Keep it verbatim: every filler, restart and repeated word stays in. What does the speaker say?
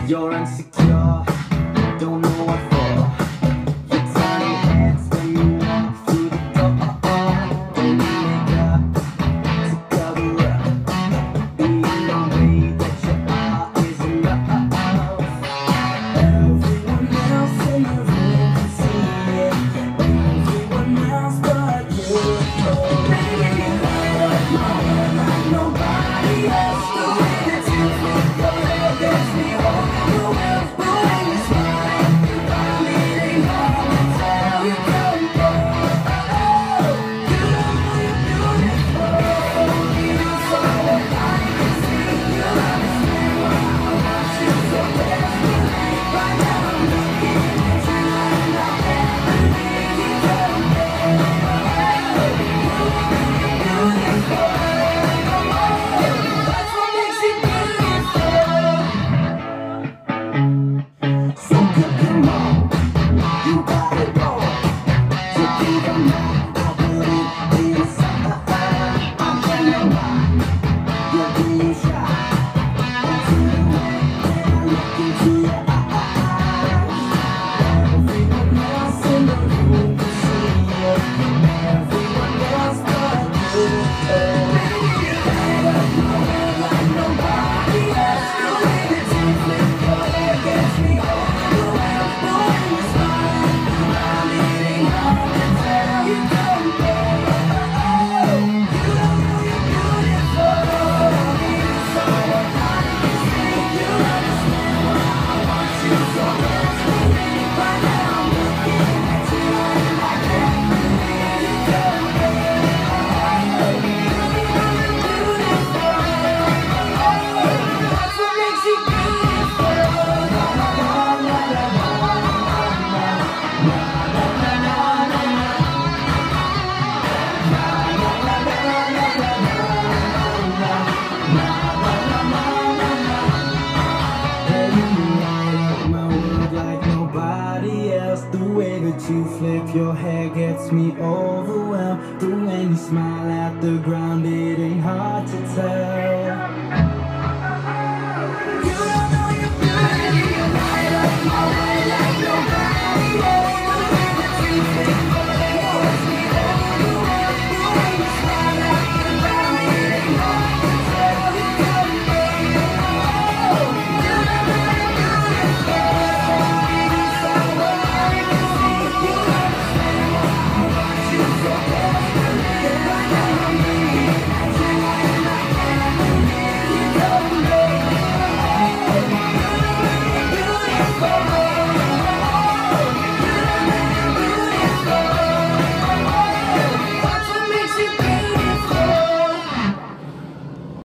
You're insecure, don't know what for. Your tiny hands when you walk through the door. Don't need makeup to cover up. Being the way that you are is enough. Everyone else in the room can see it. Everyone else but you. Oh, baby, you light up my world like nobody else. The way that you flip your hair gets me home. You flip your hair gets me overwhelmed. But when you smile at the ground, it ain't hard to tell.